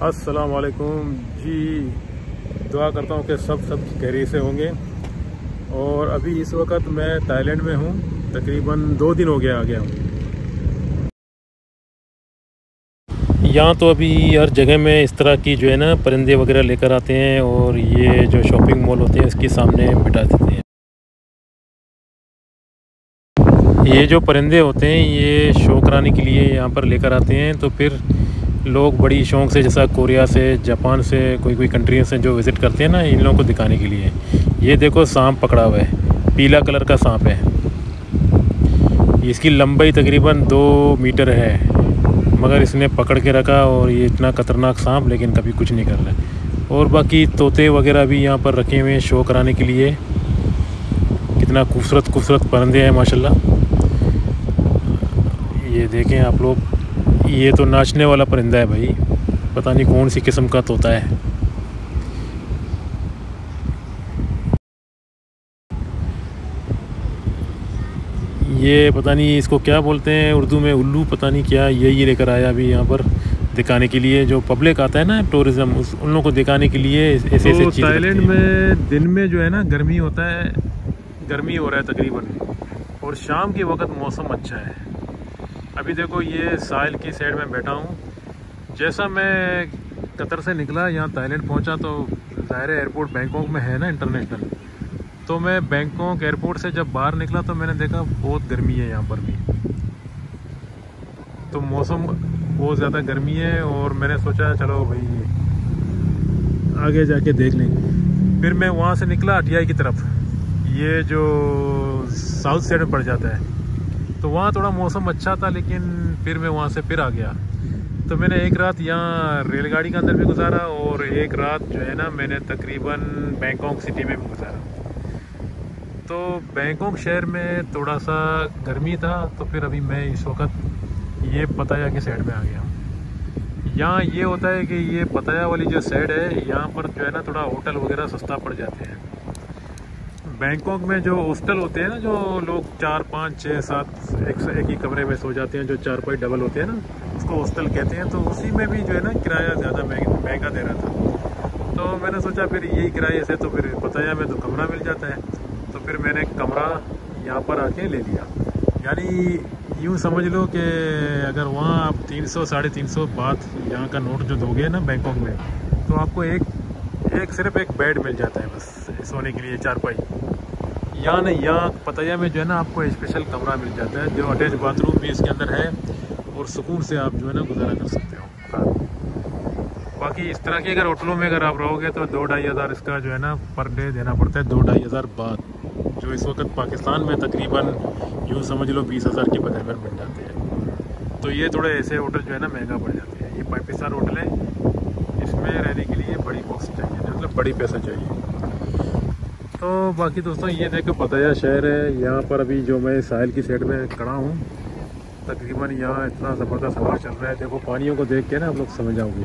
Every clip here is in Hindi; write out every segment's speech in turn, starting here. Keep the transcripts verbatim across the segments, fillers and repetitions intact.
अस्सलाम वालेकुम जी। दुआ करता हूँ कि सब सब खैरियत से होंगे। और अभी इस वक्त मैं थाईलैंड में हूँ, तकरीबन दो दिन हो गया आ गया हूँ। यहाँ तो अभी हर जगह में इस तरह की जो है ना परिंदे वगैरह लेकर आते हैं और ये जो शॉपिंग मॉल होते हैं इसके सामने बिठा देते हैं। ये जो परिंदे होते हैं ये शो कराने के लिए यहाँ पर लेकर आते हैं, तो फिर लोग बड़ी शौक़ से, जैसा कोरिया से, जापान से, कोई कोई कंट्री से जो विज़िट करते हैं ना, इन लोगों को दिखाने के लिए। ये देखो सांप पकड़ा हुआ है, पीला कलर का सांप है। इसकी लंबाई तकरीबन दो मीटर है, मगर इसने पकड़ के रखा और ये इतना खतरनाक सांप, लेकिन कभी कुछ नहीं कर रहा है। और बाकी तोते वगैरह भी यहाँ पर रखे हुए हैं शो कराने के लिए। कितना खूबसूरत खूबसूरत परिंदे हैं माशाल्लाह। ये देखें आप लोग, ये तो नाचने वाला परिंदा है भाई, पता नहीं कौन सी किस्म का तोता है। ये पता नहीं इसको क्या बोलते हैं उर्दू में, उल्लू पता नहीं क्या। यही लेकर आया अभी यहाँ पर दिखाने के लिए। जो पब्लिक आता है ना टूरिज़्म, उस उन लोगों को दिखाने के लिए ऐसे ऐसे तो चीज़। थाईलैंड में दिन में जो है ना गर्मी होता है, गर्मी हो रहा है तकरीबन, और शाम के वक्त मौसम अच्छा है। अभी देखो ये साहिल की साइड में बैठा हूँ। जैसा मैं कतर से निकला यहाँ थाईलैंड पहुँचा, तो ज़ाहिर एयरपोर्ट बैंकॉक में है ना इंटरनेशनल। तो मैं बैंकॉक एयरपोर्ट से जब बाहर निकला तो मैंने देखा बहुत गर्मी है यहाँ पर भी। तो मौसम बहुत ज़्यादा गर्मी है, और मैंने सोचा चलो भाई आगे जाके देख लें। फिर मैं वहाँ से निकला अटियाई की तरफ, ये जो साउथ साइड में पड़ जाता है। तो वहाँ थोड़ा मौसम अच्छा था, लेकिन फिर मैं वहाँ से फिर आ गया। तो मैंने एक रात यहाँ रेलगाड़ी के अंदर भी गुजारा, और एक रात जो है ना मैंने तकरीबन बैंकॉक सिटी में भी गुजारा। तो बैंकॉक शहर में थोड़ा सा गर्मी था, तो फिर अभी मैं इस वक्त ये पताया के साइड में आ गया हूँ। यहाँ ये होता है कि ये पताया वाली जो साइड है, यहाँ पर जो है ना थोड़ा होटल वगैरह सस्ता पड़ जाते हैं। बैंकॉक में जो हॉस्टल होते हैं ना, जो लोग चार पाँच छः सात एक एक ही कमरे में सो जाते हैं, जो चार पाई डबल होते हैं ना, उसको हॉस्टल कहते हैं। तो उसी में भी जो है ना किराया ज़्यादा महंगा दे रहा था। तो मैंने सोचा फिर यही किराए से तो फिर पताया में तो कमरा मिल जाता है। तो फिर मैंने कमरा यहाँ पर आके ले लिया। यानी यूँ समझ लो कि अगर वहाँ आप तीन सौ साढ़े तीन सौ बात यहाँ का नोट जो दोगे ना बैंकॉक में, तो आपको एक एक सिर्फ एक बेड मिल जाता है बस सोने के लिए, चारपाई। यहाँ नहीं, यहाँ पताया में जो है ना आपको स्पेशल कमरा मिल जाता है, जो अटैच बाथरूम भी इसके अंदर है, और सुकून से आप जो है ना गुजारा कर सकते हो। बाकी इस तरह के अगर होटलों में अगर आप रहोगे तो दो ढाई हज़ार इसका जो है ना पर डे देना पड़ता है, दो ढाई हज़ार बात, जो इस वक्त पाकिस्तान में तकरीबन यूँ समझ लो बीस हज़ार के बराबर मिल जाते हैं। तो ये थोड़े ऐसे होटल जो है ना महंगा पड़ जाते हैं। ये फाइव स्टार होटल है, इसमें रहने के लिए बड़ी कॉस्ट चाहिए, मतलब बड़ी पैसा चाहिए। तो बाकी दोस्तों ये देखो पताया शहर है। यहाँ पर अभी जो मैं साहिल की साइड में खड़ा हूँ, तकरीबन यहाँ इतना ज़बरदस्त हवा चल रहा है। देखो पानियों को देख के ना आप लोग समझ जाओगे।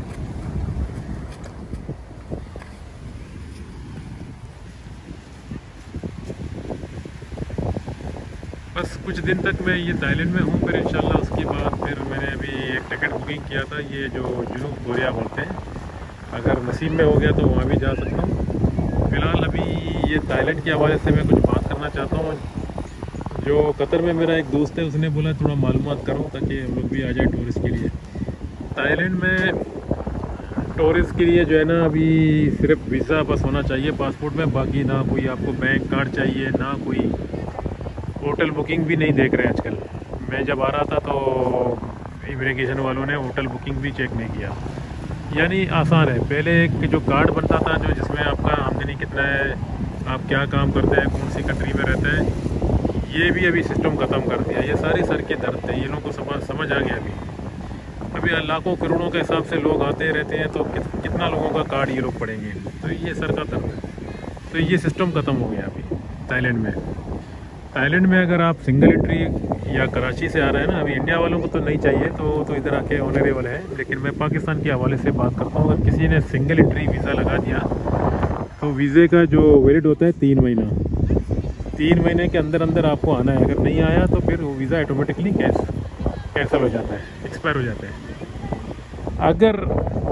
बस कुछ दिन तक मैं ये थाईलैंड में हूँ, फिर इंशाल्लाह उसके बाद फिर मैंने अभी एक टिकट बुकिंग किया था, ये जो जुनूब कोरिया बोलते हैं। अगर नसीब में हो गया तो वहाँ भी जा सकता हूँ। फ़िलहाल अभी ये थाईलैंड के हवाले से मैं कुछ बात करना चाहता हूँ। जो कतर में मेरा एक दोस्त है, उसने बोला थोड़ा मालूमात करो ताकि हम लोग भी आ जाए टूरिस्ट के लिए। थाईलैंड में टूरिस्ट के लिए जो है ना अभी सिर्फ वीज़ा बस होना चाहिए पासपोर्ट में, बाकी ना कोई आपको बैंक कार्ड चाहिए, ना कोई होटल बुकिंग भी नहीं देख रहे हैं आजकल। मैं जब आ रहा था तो इमिग्रेशन वालों ने होटल बुकिंग भी चेक नहीं किया। यानी आसान है। पहले एक जो कार्ड बनता था, जो जिसमें आपका आमदनी कितना है, आप क्या काम करते हैं, कौन सी कंट्री में रहते हैं, ये भी अभी सिस्टम ख़त्म कर दिया। ये सारी सर के दर्द थे, ये लोगों को समझ समझ आ गया। अभी अभी लाखों करोड़ों के हिसाब से लोग आते रहते हैं, तो कि, कितना लोगों का कार्ड ये लोग पड़ेंगे। तो ये सर का दर्द है। तो ये सिस्टम ख़त्म हो गया अभी थाईलैंड में। थाईलैंड में अगर आप सिंगल एंट्री या कराची से आ रहे हैं ना, अभी इंडिया वालों को तो नहीं चाहिए, तो तो इधर आके ऑनरेबल है। लेकिन मैं पाकिस्तान के हवाले से बात करता हूँ। अगर किसी ने सिंगल एंट्री वीज़ा लगा दिया, तो वीज़े का जो वैलिड होता है तीन महीना, तीन महीने के अंदर अंदर आपको आना है। अगर नहीं आया तो फिर वो वीज़ा ऑटोमेटिकली कैंस कैंसिल हो जाता है, एक्सपायर हो जाता है। अगर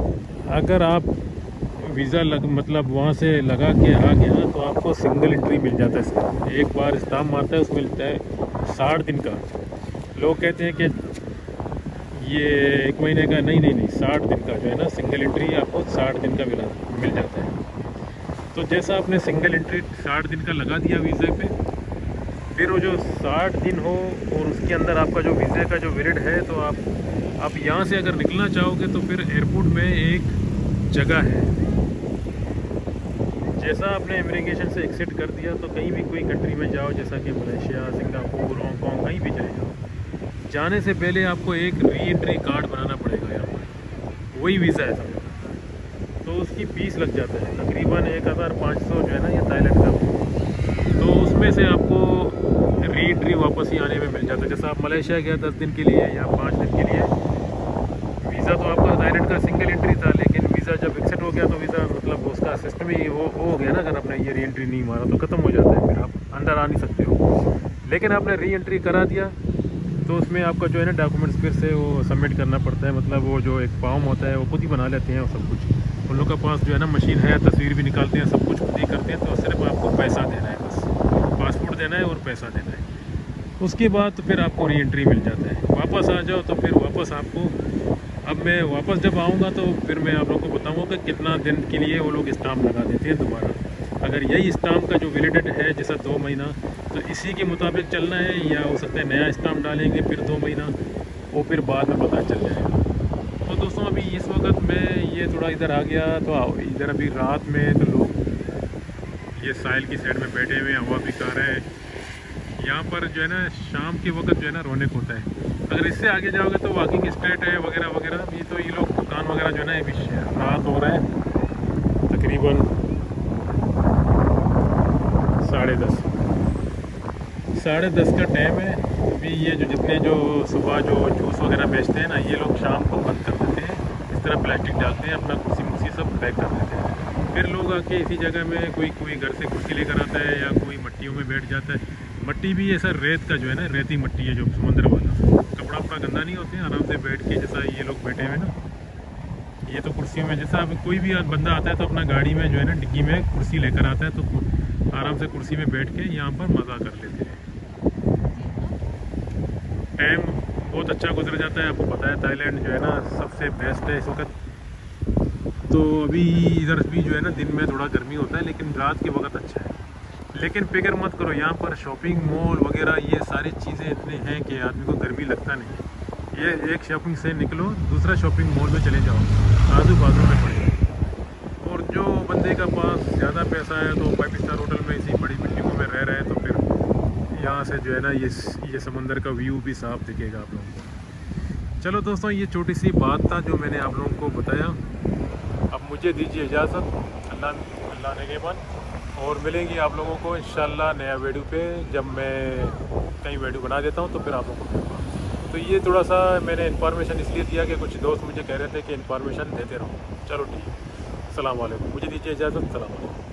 अगर आप वीज़ा लग मतलब वहाँ से लगा के आ गया तो आपको सिंगल एंट्री मिल जाता है। एक बार स्टाम्प मारता है उसमें मिलता है साठ दिन का। लोग कहते हैं कि ये एक महीने का, नहीं नहीं नहीं साठ दिन का जो है ना सिंगल एंट्री आपको साठ दिन का मिला मिल जाता है। तो जैसा आपने सिंगल एंट्री साठ दिन का लगा दिया वीज़े पे, फिर वो जो साठ दिन हो और उसके अंदर आपका जो वीज़े का जो पीरियड है, तो आप आप यहाँ से अगर निकलना चाहोगे तो फिर एयरपोर्ट में एक जगह है। जैसा आपने इमिग्रेशन से एग्जिट कर दिया तो कहीं भी कोई कंट्री में जाओ, जैसा कि मलेशिया, सिंगापुर, हांगकॉन्ग, कहीं भी चले जाओ, जाने से पहले आपको एक री एंट्री कार्ड बनाना पड़ेगा यहाँ पर। वही वीज़ा है समझो। तो उसकी फीस लग जाता है तकरीबन एक हज़ार पाँच सौ जो है ना, ये थाईलैंड का। तो उसमें से आपको री एंट्री वापस ही आने में मिल जाता है। जैसा आप मलेशिया गया दस दिन के लिए या पाँच दिन के लिए, वीज़ा तो आपका थाईलैंड का सिंगल एंट्री था, लेकिन वीज़ा जब एक्सेप्ट हो गया तो वीज़ा मतलब उसका सिस्टम ही वो हो गया ना। अगर आपने ये री एंट्री नहीं मारा तो ख़त्म हो जाता है, फिर आप अंदर आ नहीं सकते हो। लेकिन आपने री एंट्री करा दिया तो उसमें आपका जो है ना डॉक्यूमेंट्स फिर से वो सबमिट करना पड़ता है। मतलब वो जो एक फॉर्म होता है वो खुद ही बना लेते हैं और सब कुछ उन लोग के पास जो है ना मशीन है, तस्वीर भी निकालते हैं, सब कुछ खुद ही करते हैं। तो सिर्फ आपको पैसा देना है, बस पासपोर्ट देना है और पैसा देना है। उसके बाद तो फिर आपको री एंट्री मिल जाता है। वापस आ जाओ तो फिर वापस आपको, अब मैं वापस जब आऊँगा तो फिर मैं आप लोगों को बताऊँगा कि कितना दिन के लिए वो लोग स्टाम्प लगा देते हैं दोबारा। अगर यही स्टाम्प का जो वैलिडिटी है जैसा दो महीना, तो इसी के मुताबिक चलना है, या हो सकता है नया स्टाम्प डालेंगे फिर दो महीना, वो फिर बाद में पता चल जाएगा। तो दोस्तों अभी इस वक्त मैं ये थोड़ा इधर आ गया, तो इधर अभी रात में तो लोग ये साहिल की साइड में बैठे हुए हवा भी खा रहे हैं। यहाँ पर जो है ना शाम के वक्त जो है ना रौनक होता है। अगर इससे आगे जाओगे तो वॉकिंग स्ट्रीट है वगैरह वगैरह। ये तो ये लोग दुकान वगैरह जो है ना, ये भी रात हो रहा है तकरीबन साढ़े दस साढ़े दस का टाइम है। अभी ये जो जितने जो सुबह जो जूस वगैरह बेचते हैं ना, ये लोग शाम को बंद कर देते हैं। इस तरह प्लास्टिक डालते हैं, अपना कुर्सी मुर्सी सब पैक कर देते हैं। फिर लोग आके इसी जगह में कोई कोई घर से कुर्सी लेकर आता है या कोई मट्टियों में बैठ जाता है। मट्टी भी ऐसा रेत का जो है ना, रेती मट्टी है जो समुद्र वाला, कपड़ा अपना गंदा नहीं होते हैं, आराम से बैठ के जैसा ये लोग बैठे हुए ना, ये तो कुर्सियों में जैसा अब कोई भी बंदा आता है तो अपना गाड़ी में जो है ना डिग्गी में कुर्सी लेकर आता है, तो आराम से कुर्सी में बैठ के यहाँ पर मज़ा कर लेते हैं। टाइम बहुत अच्छा गुजर जाता है। आपको पता है थाईलैंड जो है ना सबसे बेस्ट है इस वक्त। तो अभी इधर भी जो है ना दिन में थोड़ा गर्मी होता है, लेकिन रात के वक्त अच्छा है। लेकिन फिक्र मत करो, यहाँ पर शॉपिंग मॉल वगैरह ये सारी चीज़ें इतने हैं कि आदमी को गर्मी लगता नहीं। ये एक शॉपिंग से निकलो दूसरा शॉपिंग मॉल में चले जाओ, आजू बाजू में पड़े। और जो बंदे का पास ज़्यादा पैसा है तो फाइव स्टार होटल में इसी बड़ी बिल्डिंगों में रह रहे हैं, तो फिर यहाँ से जो है ना ये ये समंदर का व्यू भी साफ दिखेगा आप लोगों को। चलो दोस्तों, ये छोटी सी बात था जो मैंने आप लोगों को बताया। अब मुझे दीजिए इजाज़त, अल्लाह अल्लाह नेगेबान, और मिलेंगे आप लोगों को इंशाल्लाह नया वीडियो पे। जब मैं कहीं वीडियो बना देता हूँ तो फिर आप लोगों को मिलूँगा। तो ये थोड़ा सा मैंने इन्फॉर्मेशन इसलिए दिया कि कुछ दोस्त मुझे कह रहे थे कि इन्फॉर्मेशन देते रहो। चलो ठीक है, अस्सलाम वालेकुम, मुझे दीजिए इजाज़त, अस्सलाम वालेकुम।